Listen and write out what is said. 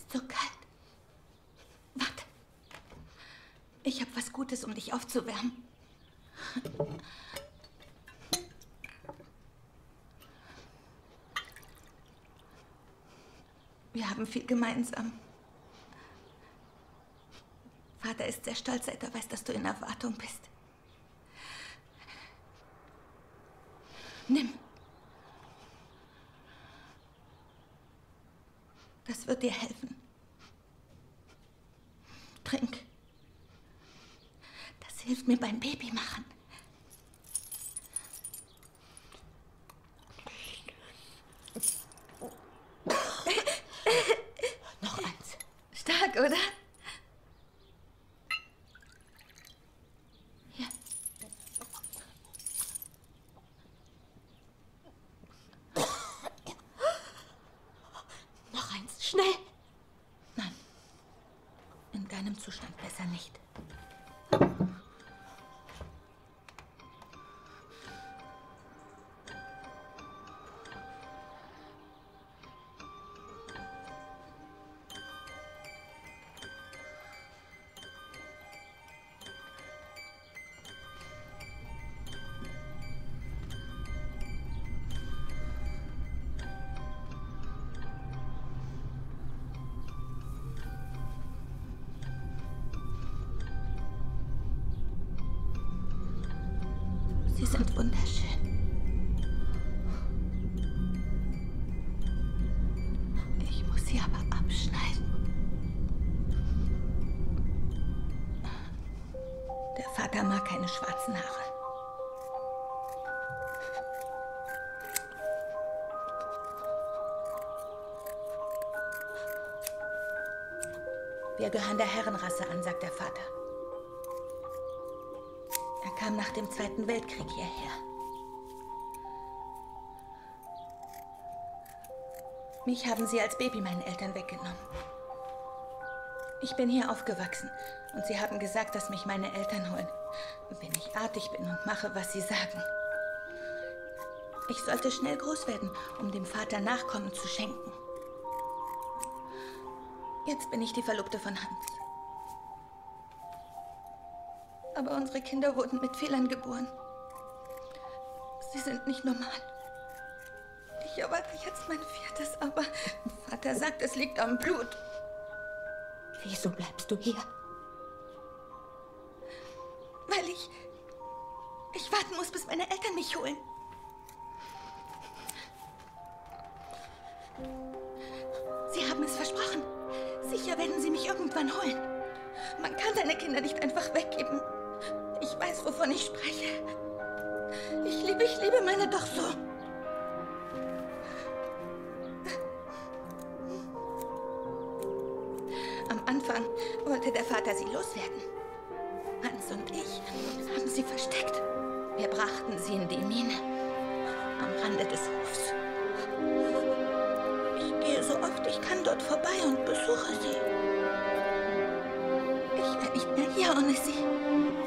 ist so kalt. Warte. Ich habe was Gutes, um dich aufzuwärmen. Wir haben viel gemeinsam. Vater ist sehr stolz, seit er weiß, dass du in Erwartung bist. Nimm. Das wird dir helfen. Trink. Das hilft mir beim Babymachen. Noch eins. Stark, oder? Hier. Noch eins. Schnell. Nein. In deinem Zustand besser nicht. Sie sind wunderschön. Ich muss sie aber abschneiden. Der Vater mag keine schwarzen Haare. Wir gehören der Herrenrasse an, sagt der Vater. Er kam nach dem Zweiten Weltkrieg hierher. Mich haben sie als Baby meinen Eltern weggenommen. Ich bin hier aufgewachsen und sie haben gesagt, dass mich meine Eltern holen, wenn ich artig bin und mache, was sie sagen. Ich sollte schnell groß werden, um dem Vater Nachkommen zu schenken. Jetzt bin ich die Verlobte von Hans. Aber unsere Kinder wurden mit Fehlern geboren. Sie sind nicht normal. Ich erwarte jetzt mein 4., aber Vater sagt, es liegt am Blut. Wieso bleibst du hier? Weil ich warten muss, bis meine Eltern mich holen. Sie haben es versprochen. Sicher werden sie mich irgendwann holen. Man kann seine Kinder nicht einfach weggeben. Ich weiß, wovon ich spreche. Ich liebe meine doch so. Am Anfang wollte der Vater sie loswerden. Hans und ich haben sie versteckt. Wir brachten sie in die Mine am Rande des Hofs. Ich gehe so oft ich kann dort vorbei und besuche sie. Ich wäre nicht mehr hier ohne sie.